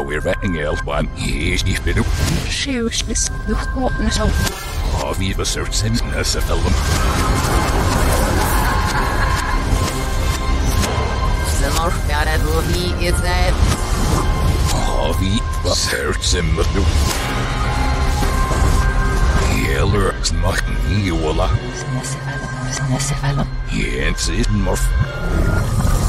we're vetting one. He's been up. Sjøslis, luftbåten så. Har vi besøkt sin næste film? Sreliart vi er Har vi besøkt sin næste? Gjelder smaken i Ola. Snæsefælden. Jens i den morf.